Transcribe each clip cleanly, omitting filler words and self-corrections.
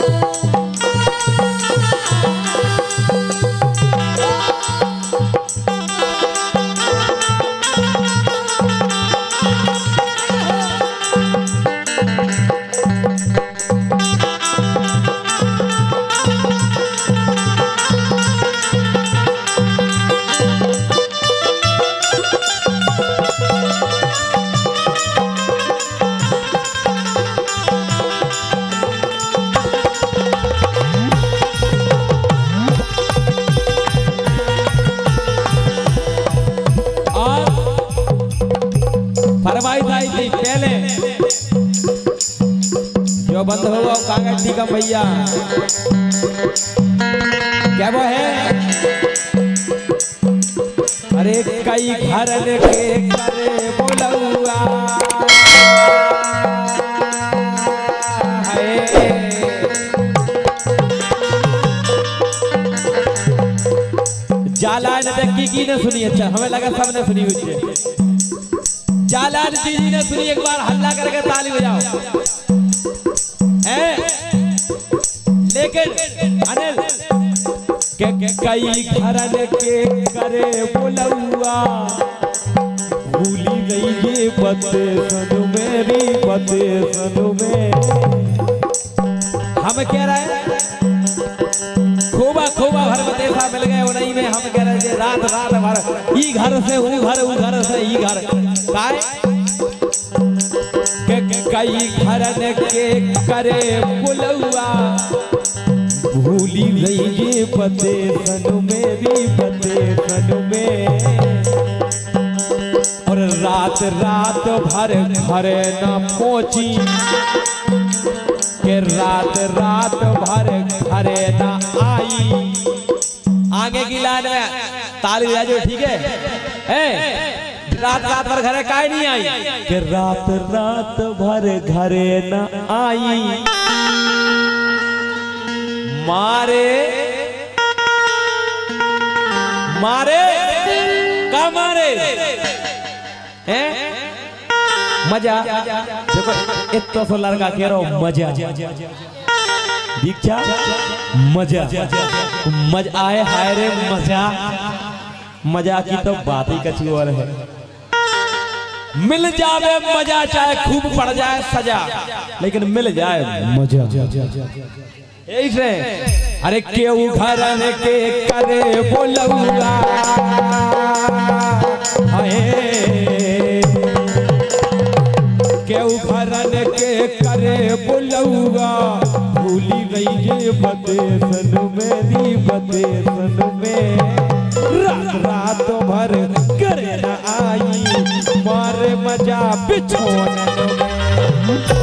पहले जो बंद होगा कागज दी का भैया क्या वो है। अरे कई घर के करे बोलुआ जालान की ने सुनी। अच्छा हमें लगा सबने सुनी हुई है। जालान जी ने सुनी। एक बार हल्ला करके ताली बजाओ। लेकिन अनिल के कई घरन के करे बोलुआ भूली गई ये बते सनु मेरी बते सनु में। हम कह रहे हैं खोबा खोबा भर बतेसा मिल गए उन्हीं में। हम कह रहे रात रात भर ई घर से ऊ घर से ई घर कई घरन के करे बुलुआ भूली गई ये बते सनु मेरी बते सनु में। और रात रात भर घर न पहुंची के रात रात भर घर न आई। आगे की लाइन में ताली बजाओ ठीक है। रात रात भर घरे काहे नहीं आई कि रात रात भर घरे न आई। मारे मारे का मारे हैं मजा। देखो इतना सो लड़का कह रहा हूं मजा दीक्षा मजा मजा आए हाय रे मजा। मजा की तो बात ही कछ और है। मिल जावे मजा चाहे खूब पड़ जाए सजा लेकिन मिल जाए मजा। ऐसे अरे केहू घरन के करे बोलुआ केहू घरन के करे बोलुआ भूली गई ये बते सनु मेरी बते सनु में। रात रात भर करे न आई मारे मजा बिछोने में।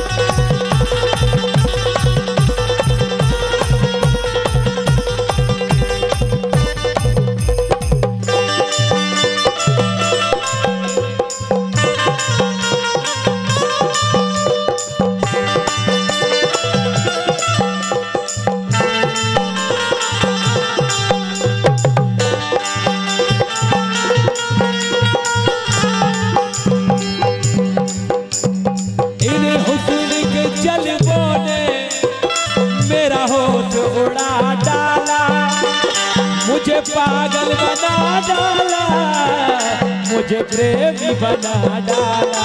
मुझे पागल बना डाला मुझे प्रेमी बना डाला।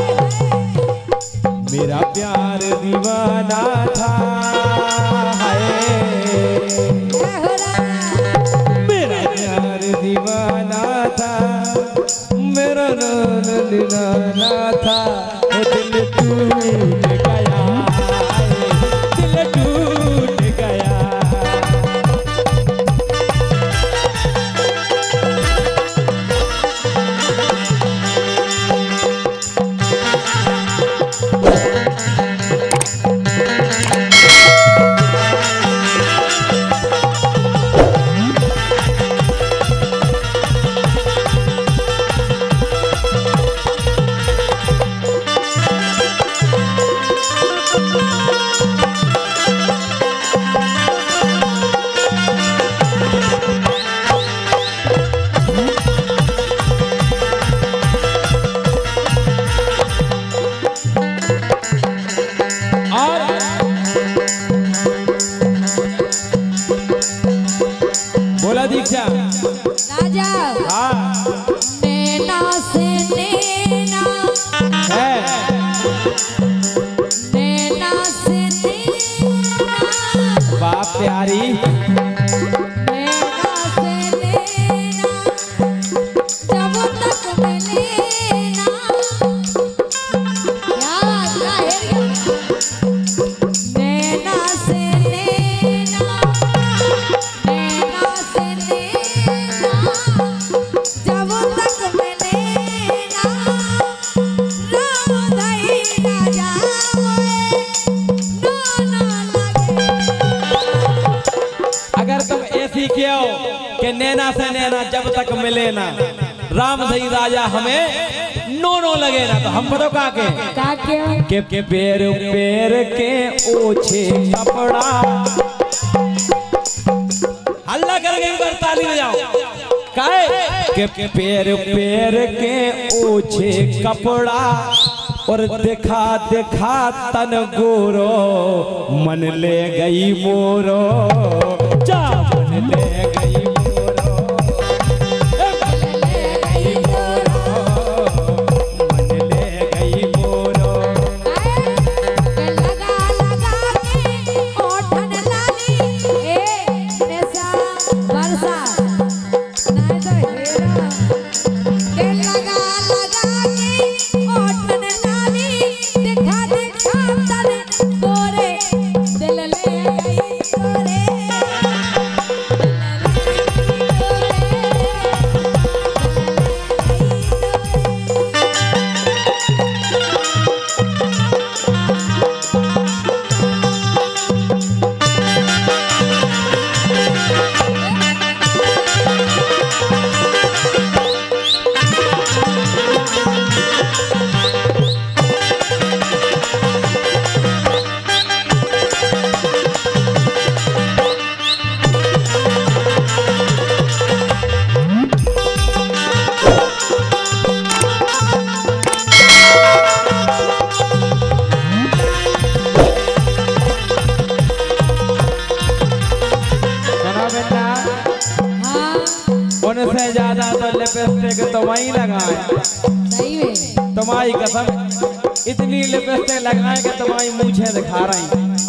मेरा प्यार दीवाना था मेरा प्यार दीवाना था मेरा नाम दीवाना था। दिल टूट गया दिल टूट गया। प्यारी नैना से नैना जब तक मिले ना याद रहे नैना से नैना नैना से नैना जब तक मिले ना राम धई ना जावे ना लगे। अगर तुम ऐसी कियो कि नैना से नैना जब तक मिले ना राम धई राजा हमें नो लगे ना तो हम बताओ का के पैर पैर के ओछे कपड़ा हल्ला करके एक बार ताली बजाओ काहे के पैर पैर के ओछे कपड़ा और देखा देखा तन गोरो मन ले गई मोरो जा मन ले गई मोरो मन ले गई मोरो मन ले गई मोरो लगा लगा के ओठन लाली ए नशा वर्षा नहीं तो हेरा के लगा लगा के ओठन लाली दिखा दिखा तन गोरे दिल ले गई गोरे उनसे ज्यादा तो लिपस्टिक तुम्हारी लगाए सही में तुम्हारी कसम इतनी लिपस्टिक लगाए कि तुम्हारी मूछें दिखा रही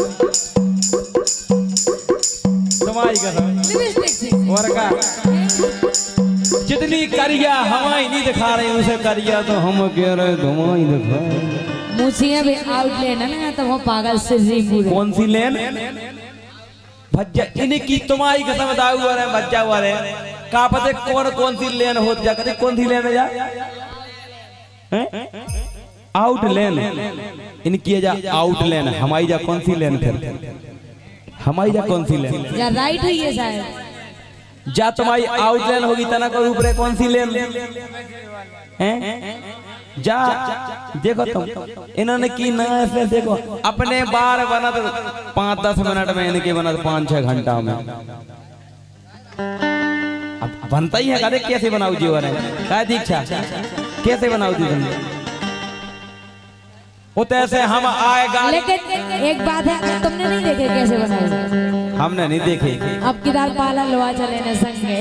तुम्हारी कसम लिपस्टिक और का जितनी करिया हमारी नहीं दिखा रही उसे करिया तो हम कह रहे तुम्हारी दिखा मुझे भी आउटलेन है ना तो वो पागल से जी पूरे कौन सी लेन भज्जा इनकी तुम्हारी कसम दाऊ वाले भज्जा वाले का पता कौन सी लेन होती जा कभी कौन सी लेन जा आउट लेन इनकी जा आउट लेन हमारी जा कौन सी लेन फिर हमारी जा कौन सी लेन या राइट हुई है शायद जा तुम्हारी आउट लेन होगी तना को ऊपर कौन सी लेन हैं जा देखो तुम इन्होंने की ना ऐसे देखो अपने बार बना तो 5-10 मिनट में इनके बना तो 5-6 घंटा में अब बनता ही है अरे कैसे बनाओ जीवन है क्या दीक्षा कैसे बनाओ जीवन होते ऐसे हम आएगा लेकिन एक बात है तुमने नहीं देखे कैसे बनाए हमने नहीं देखे अब किधर पाला लोहा चले न संगे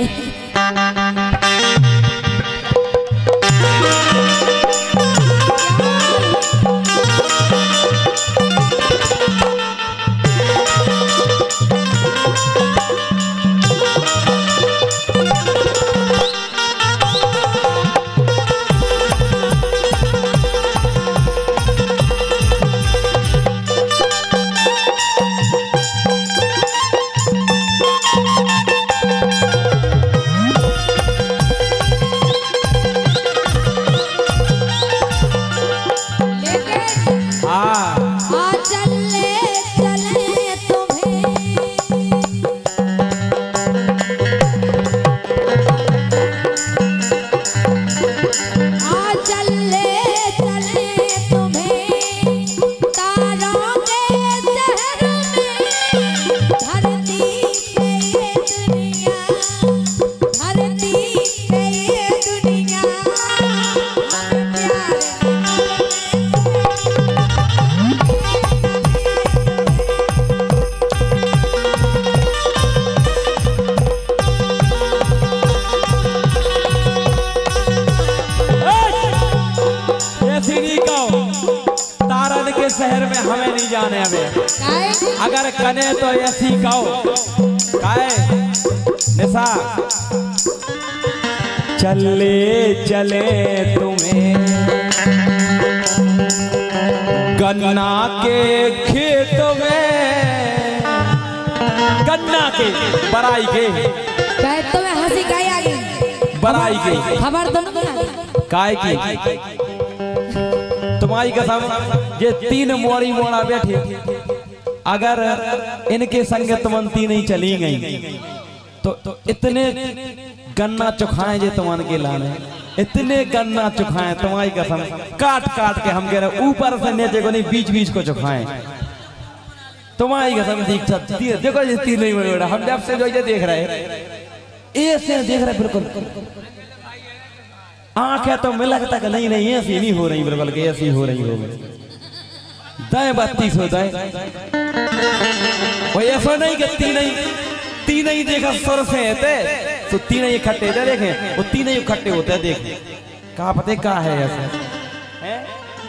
अगर कने तो ऐसी कहो काए निशा चले चले तुम्हें गन्ना के खेत में गन्ना के बराई के कहे तो मैं हंसी गाय आ गई बराई के खबर दोनों की आ गई काय की तुम्हारी कसम ये तीन मोड़ी मोड़ा बैठे अगर इनके संग तुमंती नहीं चली गई तो इतने गन्ना चुखाएं जे तुमान के लाने इतने गन्ना चुखाएं तुम्हारी कसम काट काट के हम कह रहे ऊपर से नीचे को नहीं बीच बीच को चुखाएं तुम्हारी कसम देखो ये तीन नहीं बड़ा हम जब से जो ये देख रहे ऐसे देख रहे बिल्कुल आंखें तो मिला तक नहीं नहीं ऐसी नहीं हो रही बिल्कुल के ऐसी हो रही हो दाएं 32 होता है वो ऐसा नहीं कि तीन ही देखा सुर से थे तो तीन ही इकट्ठे थे देखें वो तीन ही इकट्ठे होते हैं देखें कहा पता कहा है ऐसा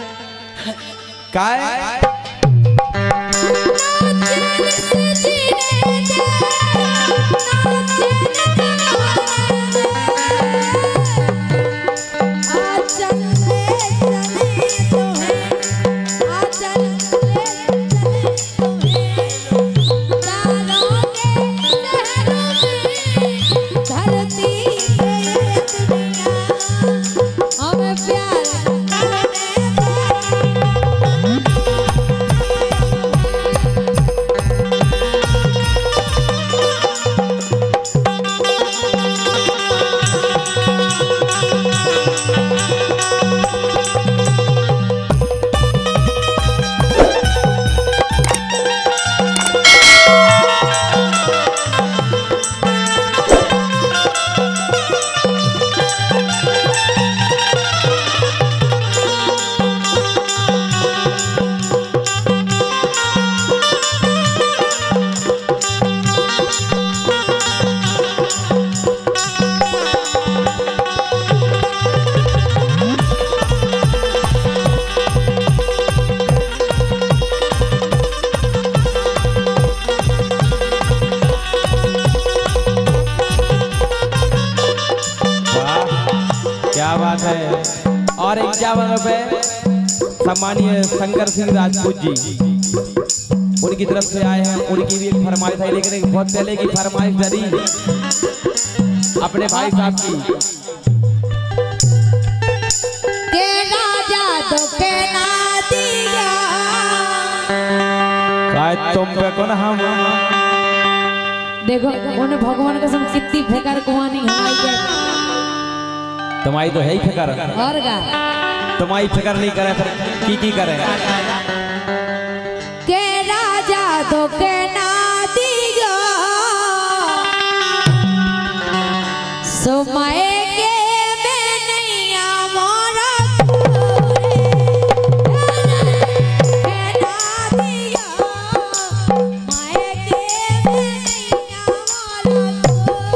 कहा है और 51 रुपए सम्मानीय शंकर सिंह राजपूत जी उनकी तरफ से आए हैं उनकी भी एक फरमाइश है लेकिन एक बहुत पहले की फरमाइश जारी अपने भाई साहब की के राजा तो के ना दिया काय तुम पे कौन हम देखो उन्हें भगवान कसम कितनी फेकार कुमानी हमारी के तुम्हारी तो है ही फिकर और का तुम्हारी फिकर नहीं करे फिर की करे के राजा तो के ना दियो समय के में नहीं आमोरा के ना दियो माए के में नहीं आमोरा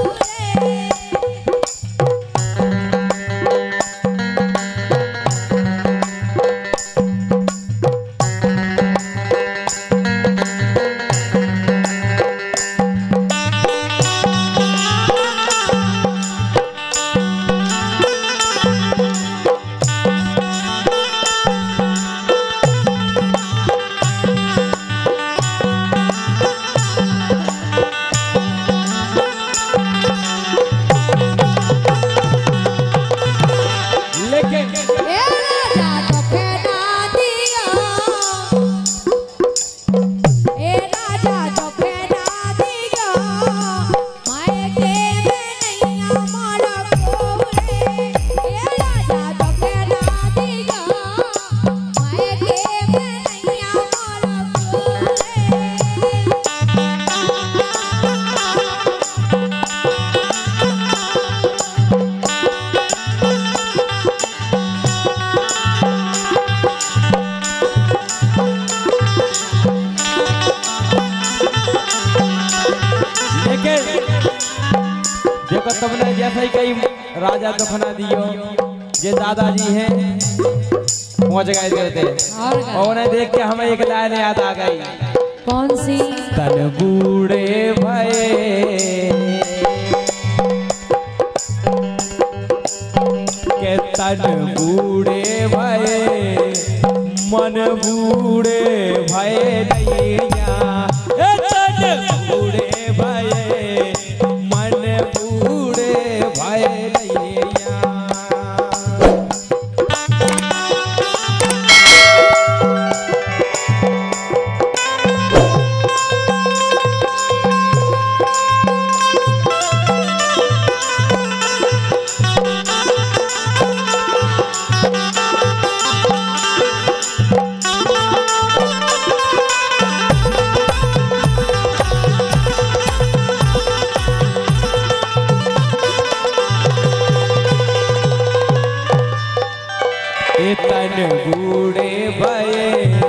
देखो तुमने जैसे ही कई राजा दुखना दियो ये दादाजी हैं पहुंच गए थे और उन्हें देख के हमें एक लाइन याद आ गई कौन सी? तन बूढ़े भये के तन बूढ़े भये मन बूढ़े भये नैया तन बूढ़े भये मन बूढ़े भये नैया। तन बूढ़े भये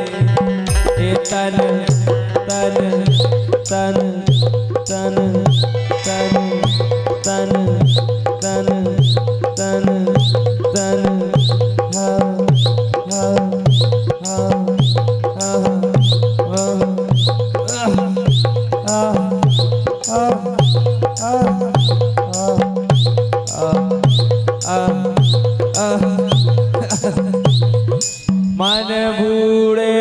तन तन तन तन तन तन तन तन तन हा हा हा मन बूढ़े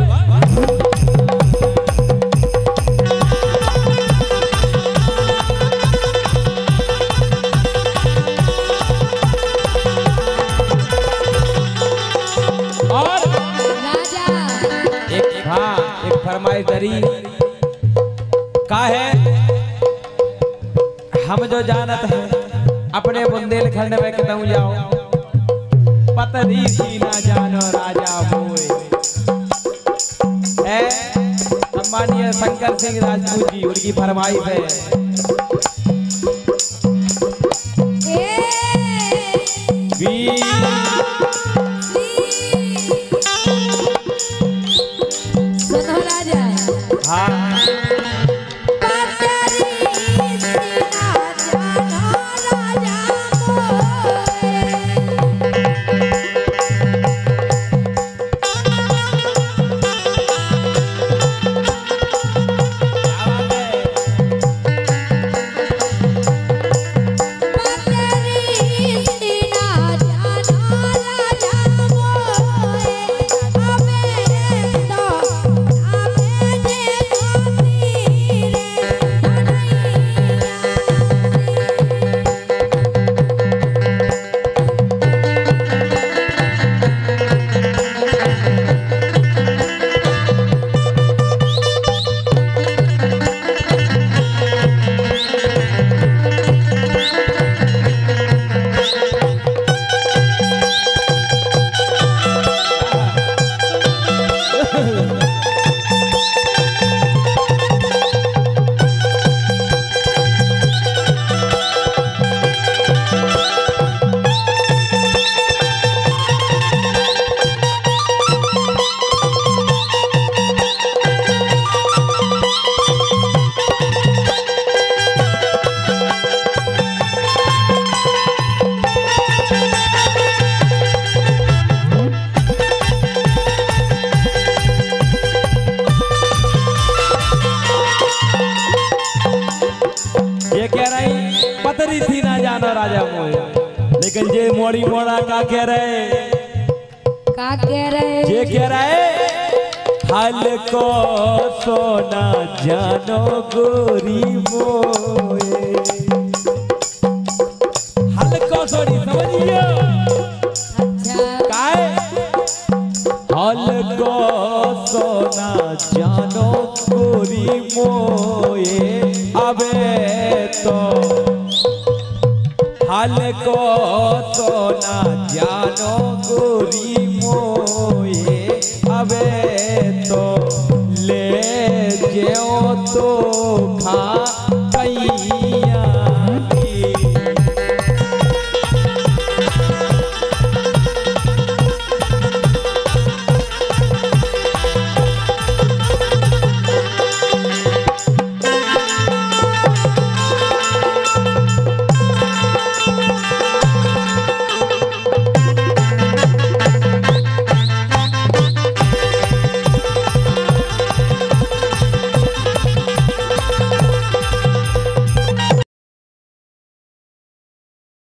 और राजा एक फरमाइश दरी का है हम जो जानत है अपने बुंदेलखंड में कितऊ जाओ पतरी सी ना जानो राजा मोए है। सम्मानीय शंकर सिंह राजपूत जी उनकी फरमाइश है। सुनो राजा। हाँ पतरी थी ना जानो राजा मोए लेकिन जे मोड़ी मोड़ा का कह रहे ये कह रहे हाल को सोना जानो गोरी मोए हाल को सोनी समझियो काय हाल को सोना जानो गोरी मोए अबे तो हाल को सोना जानो गोरी मोए अबे तो ले जो तो खा